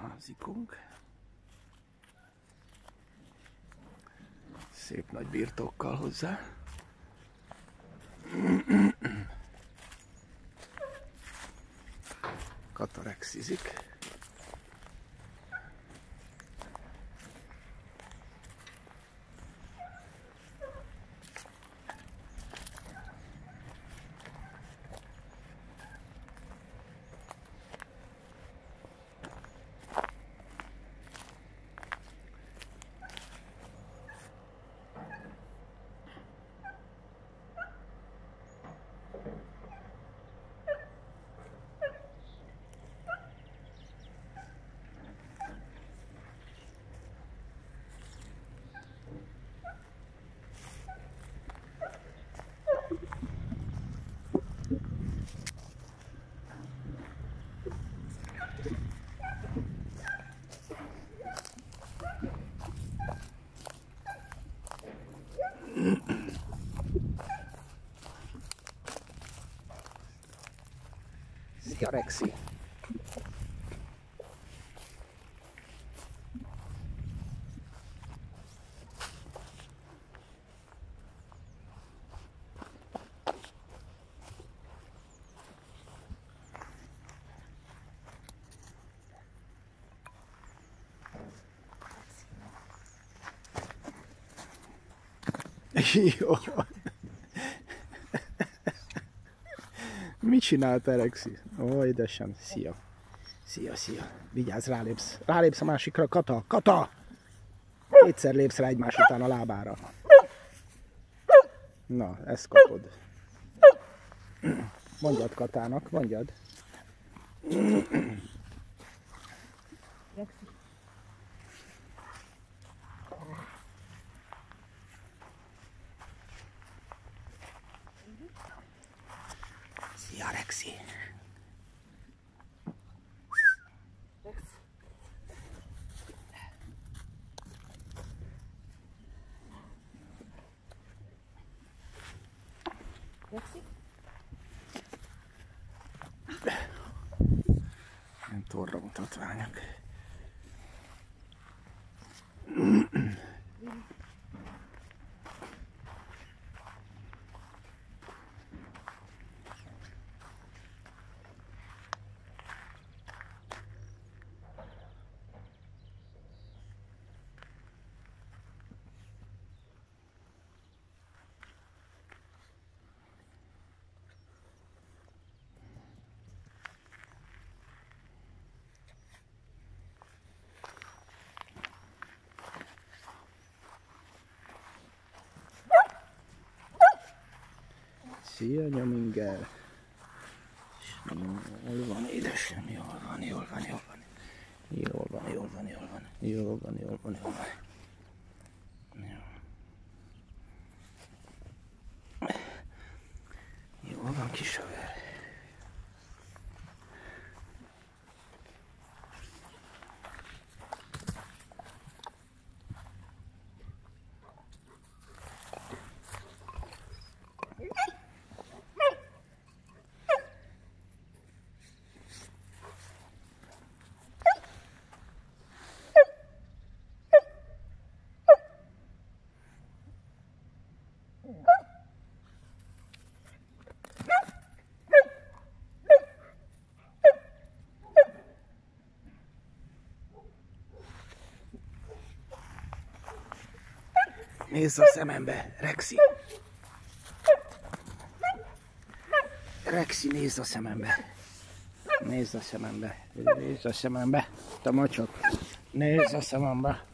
A zikunk. Szép nagy birtokkal hozzá. Kata rexizik. Szia, Rexi! Jó. Mit csináltál, Rexi? Ó, édesem, szia. Szia, szia. Vigyázz, rálépsz. Rálépsz a másikra, Kata. Kata! Kétszer lépsz rá egymás után a lábára. Na, ezt kapod. Mondjad Katának, mondjad. Szia, Rexi! Rexi? Ilyen torra mutatványok. Szia, nyominger! Jól van, édesem, jól van, jól van, jól van. Jól van, jól van, jól van. Jól van, jól van, jól van. Jól van, kis haver. Nézz a szemembe, Rexi! Rexi, nézz a szemembe! Nézz a szemembe! Nézz a szemembe! Te macsok! Nézz a szemembe!